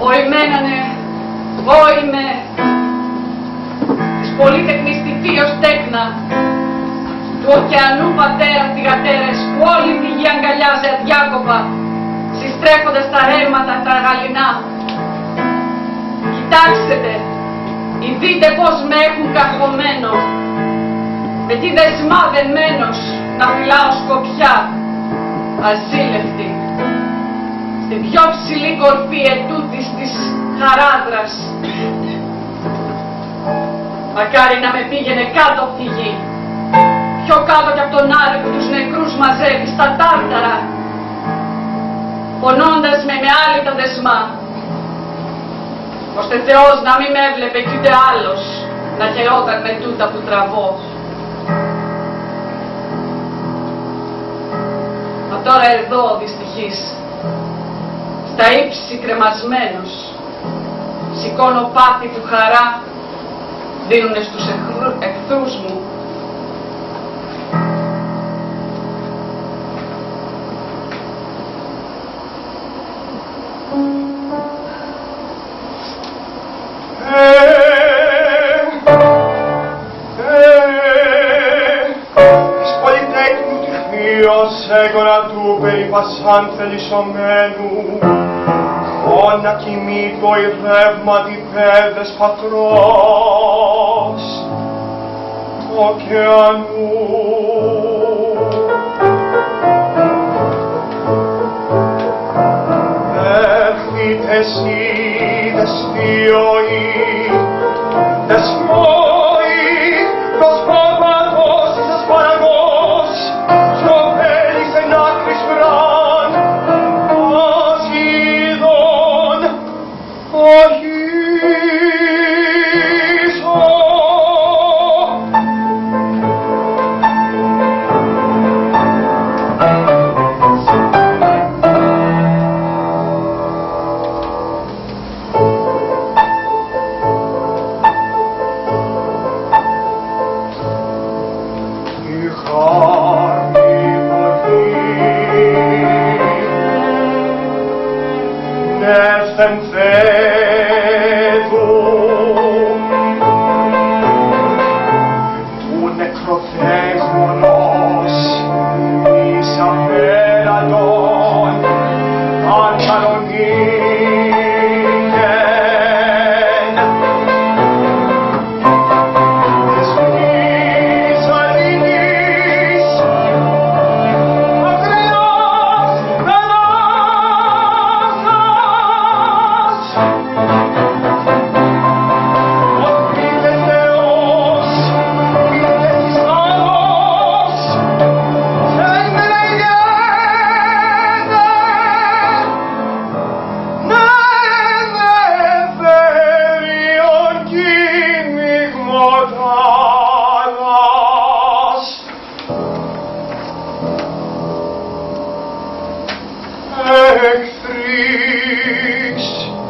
βοημένανε, βόημε, της πολύτεχνης τυφίως τέκνα, του ωκεανού πατέρα θυγατέρες που όλη τη γη αγκαλιάζει αδιάκοπα, συστρέφοντας τα ρεύματα τα γαλινά. Κοιτάξτε, δείτε πως με έχουν καρφωμένο, με τη δεσμά δεμένος να φυλάω σκοπιά, αζήλευτη, στην πιο ψηλή κορφή ετούτης της χαράδρας. Μακάρι να με πήγαινε κάτω από τη γη, πιο κάτω κι από τον Άρη που τους νεκρούς μαζεύει στα Τάρταρα, πονώντας με άλλη τα δεσμά, ώστε Θεός να μην με έβλεπε κι ούτε άλλος να χαιρόταν με τούτα που τραβώ. Μα τώρα εδώ δυστυχής, στα ύψη κρεμασμένος, σηκώνω πάθη του χαρά, δίνουνε στους εχθρούς μου. Έγωνα του περιπασάν θελισσομένου, ώνα κοιμήτω η ρεύματι πέδες πατρός ωκεανού. Έρχεται εσύ δεσποιοή, δεσμόη, δοσπόπατος εις ασπαραγός, σκοπέλης εν άκρης βράν, ως είδων οχίσω. Του νεκροθέχμονος εις απέραντον αν κανονίκεν της γης αλληνής αγριάς θαλάσσας. Εχθρείς